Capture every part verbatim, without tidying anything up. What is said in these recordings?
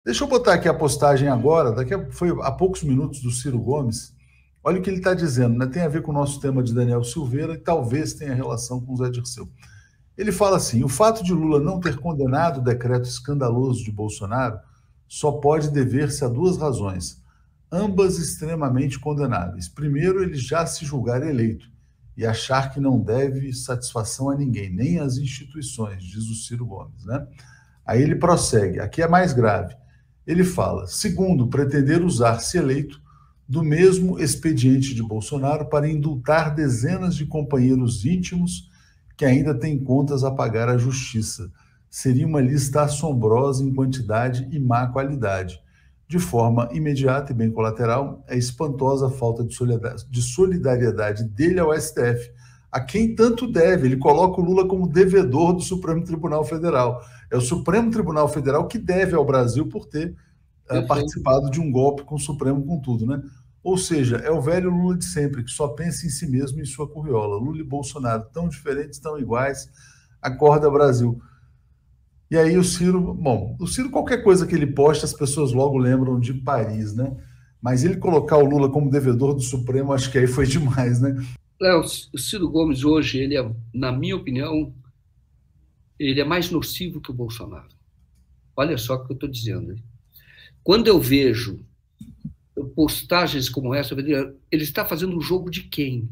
Deixa eu botar aqui a postagem agora, daqui a, foi há poucos minutos, do Ciro Gomes. Olha o que ele está dizendo, né? Tem a ver com o nosso tema de Daniel Silveira e talvez tenha relação com o Zé Dirceu. Ele fala assim: o fato de Lula não ter condenado o decreto escandaloso de Bolsonaro só pode dever-se a duas razões, ambas extremamente condenáveis. Primeiro, ele já se julgar eleito e achar que não deve satisfação a ninguém, nem às instituições, diz o Ciro Gomes, né? Aí ele prossegue, aqui é mais grave. Ele fala: segundo, pretender usar, se eleito, do mesmo expediente de Bolsonaro para indultar dezenas de companheiros íntimos que ainda têm contas a pagar à justiça. Seria uma lista assombrosa em quantidade e má qualidade. De forma imediata e bem colateral, é espantosa a falta de solidariedade dele ao S T F, a quem tanto deve. Ele coloca o Lula como devedor do Supremo Tribunal Federal. É o Supremo Tribunal Federal que deve ao Brasil por ter uh, participado de um golpe com o Supremo com tudo, né? Ou seja, é o velho Lula de sempre, que só pensa em si mesmo e em sua curriola. Lula e Bolsonaro, tão diferentes, tão iguais, acorda Brasil. E aí o Ciro, bom, o Ciro, qualquer coisa que ele posta, as pessoas logo lembram de Paris, né? Mas ele colocar o Lula como devedor do Supremo, acho que aí foi demais, né? É, o Ciro Gomes hoje, ele é, na minha opinião, ele é mais nocivo que o Bolsonaro. Olha só o que eu estou dizendo. Quando eu vejo postagens como essa, ele está fazendo um jogo de quem?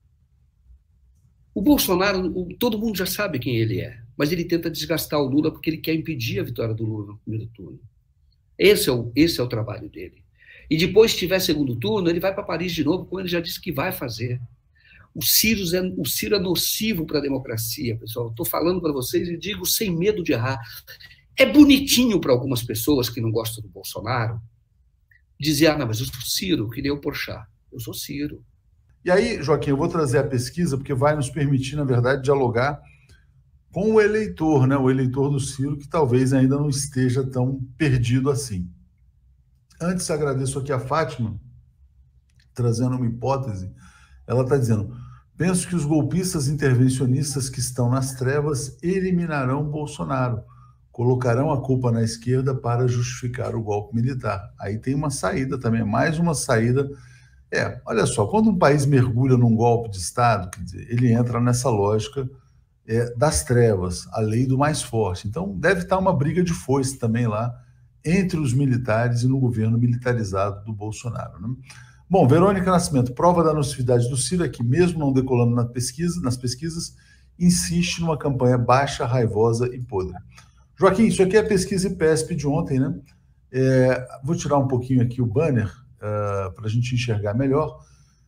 O Bolsonaro, todo mundo já sabe quem ele é, mas ele tenta desgastar o Lula porque ele quer impedir a vitória do Lula no primeiro turno. Esse é o, esse é o trabalho dele. E depois, se tiver segundo turno, ele vai para Paris de novo, como ele já disse que vai fazer. O Ciro é, o Ciro é nocivo para a democracia, pessoal. Estou falando para vocês e digo sem medo de errar. É bonitinho para algumas pessoas que não gostam do Bolsonaro dizer, ah, não, mas eu sou Ciro, que nem o Porchat. Eu sou Ciro. E aí, Joaquim, eu vou trazer a pesquisa, porque vai nos permitir, na verdade, dialogar com o eleitor, né? O eleitor do Ciro, que talvez ainda não esteja tão perdido assim. Antes, agradeço aqui a Fátima, trazendo uma hipótese. Ela está dizendo: penso que os golpistas intervencionistas que estão nas trevas eliminarão Bolsonaro, colocarão a culpa na esquerda para justificar o golpe militar. Aí tem uma saída também, mais uma saída. É, olha só, quando um país mergulha num golpe de Estado, quer dizer, ele entra nessa lógica é, das trevas, a lei do mais forte. Então, deve estar uma briga de foice também lá entre os militares e no governo militarizado do Bolsonaro, né? Bom, Verônica Nascimento, prova da nocividade do Ciro é que, mesmo não decolando na pesquisa, nas pesquisas, insiste numa campanha baixa, raivosa e podre. Joaquim, isso aqui é a pesquisa IPESP de ontem, né? É, vou tirar um pouquinho aqui o banner uh, para a gente enxergar melhor.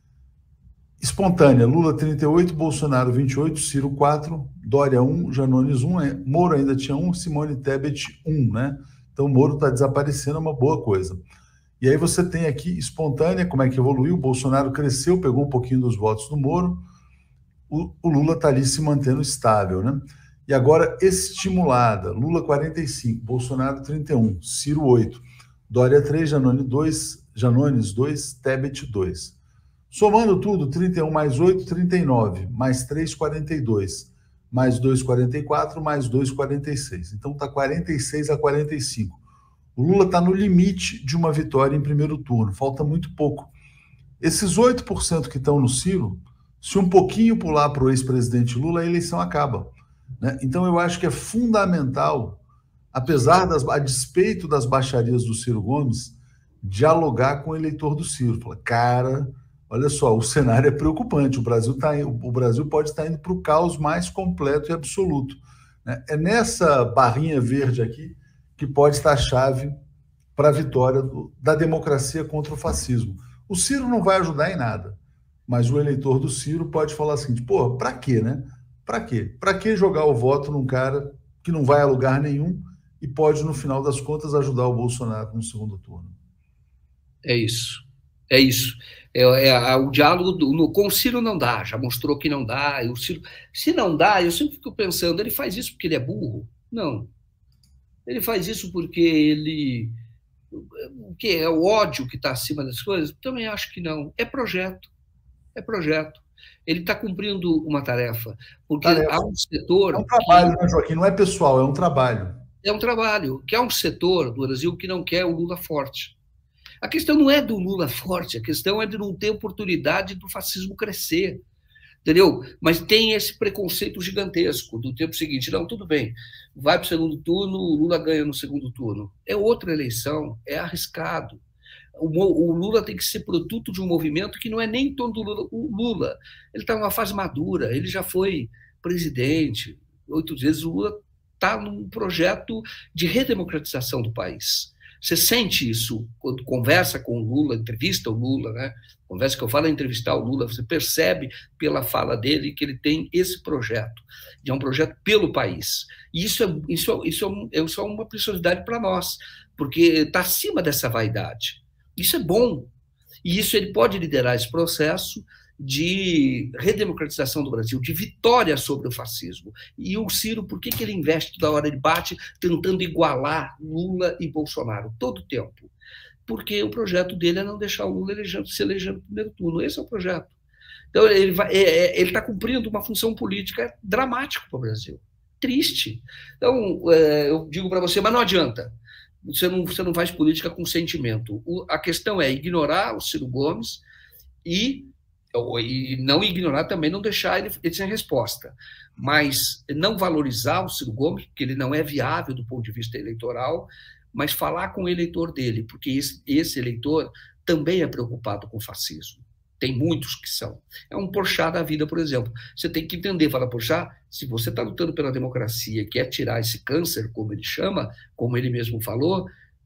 Espontânea, Lula trinta e oito, Bolsonaro vinte e oito, Ciro quatro, Dória um, Janones um, Moro ainda tinha um, Simone Tebet um, né? Então, Moro está desaparecendo, é uma boa coisa. E aí você tem aqui espontânea, como é que evoluiu, o Bolsonaro cresceu, pegou um pouquinho dos votos do Moro, o, o Lula está ali se mantendo estável, né? E agora estimulada, Lula quarenta e cinco, Bolsonaro trinta e um, Ciro oito, Dória três, Janones dois, Janones dois, Tebet dois. Somando tudo, trinta e um mais oito, trinta e nove, mais três, quarenta e dois, mais dois, quarenta e quatro, mais dois, quarenta e seis. Então está quarenta e seis a quarenta e cinco. O Lula está no limite de uma vitória em primeiro turno, falta muito pouco. Esses oito por cento que estão no Ciro, se um pouquinho pular para o ex-presidente Lula, a eleição acaba, né? Então eu acho que é fundamental, apesar das, a despeito das baixarias do Ciro Gomes, dialogar com o eleitor do Ciro. Fala, cara, olha só, o cenário é preocupante, o Brasil, tá, o Brasil pode estar indo para o caos mais completo e absoluto, né? É nessa barrinha verde aqui que pode estar a chave para a vitória do, da democracia contra o fascismo. O Ciro não vai ajudar em nada, mas o eleitor do Ciro pode falar assim, pô, para quê, né? Para quê? Para que jogar o voto num cara que não vai a lugar nenhum e pode, no final das contas, ajudar o Bolsonaro no segundo turno? É isso. É isso. É, é, o diálogo do, no, com o Ciro não dá, já mostrou que não dá. E o Ciro, se não dá, eu sempre fico pensando, ele faz isso porque ele é burro? Não. Ele faz isso porque ele... O que é o ódio que está acima das coisas? Também acho que não. É projeto. É projeto. Ele está cumprindo uma tarefa. Porque tarefa. há um setor... É um trabalho, que... né, Joaquim? Não é pessoal, é um trabalho. É um trabalho, que há um setor do Brasil que não quer o Lula forte. A questão não é do Lula forte, a questão é de não ter oportunidade do fascismo crescer, entendeu? Mas tem esse preconceito gigantesco do tempo seguinte. Não, tudo bem, vai para o segundo turno, o Lula ganha no segundo turno. É outra eleição, é arriscado. O Lula tem que ser produto de um movimento que não é nem em torno do Lula. O Lula, ele está numa fase madura, ele já foi presidente oito vezes. O Lula está num projeto de redemocratização do país. Você sente isso quando conversa com o Lula, entrevista o Lula, né? Conversa que eu falo é entrevistar o Lula, você percebe pela fala dele que ele tem esse projeto, de é um projeto pelo país. E isso é, isso é, isso é, isso é uma preciosidade para nós, porque está acima dessa vaidade. Isso é bom. E isso ele pode liderar esse processo de redemocratização do Brasil, de vitória sobre o fascismo. E o Ciro, por que, que ele investe toda hora? Ele bate tentando igualar Lula e Bolsonaro todo o tempo. Porque o projeto dele é não deixar o Lula elegendo, se eleger no primeiro turno. Esse é o projeto. Então, ele está cumprindo uma função política dramática para o Brasil. Triste. Então, eu digo para você, mas não adianta. Você não, você não faz política com sentimento. O, a questão é ignorar o Ciro Gomes e, e não ignorar também, não deixar ele, ele sem resposta. Mas não valorizar o Ciro Gomes, porque ele não é viável do ponto de vista eleitoral, mas falar com o eleitor dele, porque esse, esse eleitor também é preocupado com o fascismo. Tem muitos que são. É um Porchat da vida, por exemplo. Você tem que entender, fala, Porchat, se você está lutando pela democracia e quer tirar esse câncer, como ele chama, como ele mesmo falou,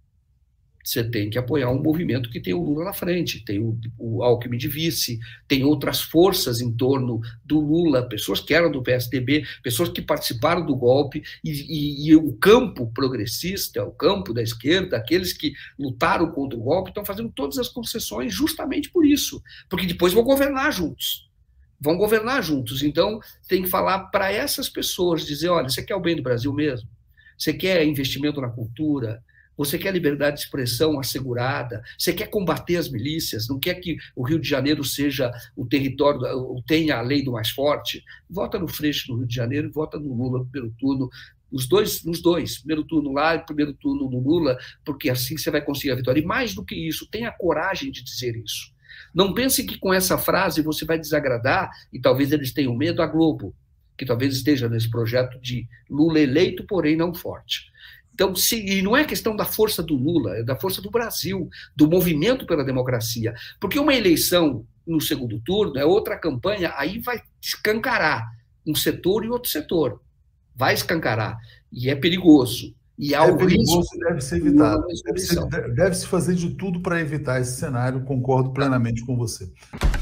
você tem que apoiar um movimento que tem o Lula na frente, tem o, o Alckmin de vice, tem outras forças em torno do Lula, pessoas que eram do P S D B, pessoas que participaram do golpe, e, e, e o campo progressista, o campo da esquerda, aqueles que lutaram contra o golpe, estão fazendo todas as concessões justamente por isso, porque depois vão governar juntos. Vão governar juntos. Então, tem que falar para essas pessoas, dizer, olha, você quer o bem do Brasil mesmo? Você quer investimento na cultura? Você quer liberdade de expressão assegurada? Você quer combater as milícias? Não quer que o Rio de Janeiro seja o território, tenha a lei do mais forte? Vota no Freixo no Rio de Janeiro e vota no Lula no primeiro turno. Os dois, nos dois, primeiro turno lá e primeiro turno no Lula, porque assim você vai conseguir a vitória. E mais do que isso, tenha coragem de dizer isso. Não pense que com essa frase você vai desagradar, e talvez eles tenham medo, a Globo, que talvez esteja nesse projeto de Lula eleito, porém não forte. Então, se, e não é questão da força do Lula, é da força do Brasil, do movimento pela democracia. Porque uma eleição no segundo turno é outra campanha, aí vai escancarar um setor e outro setor. Vai escancarar. E é perigoso. E há é o perigoso risco e deve ser evitado. Deve-se deve fazer de tudo para evitar esse cenário, concordo plenamente com você.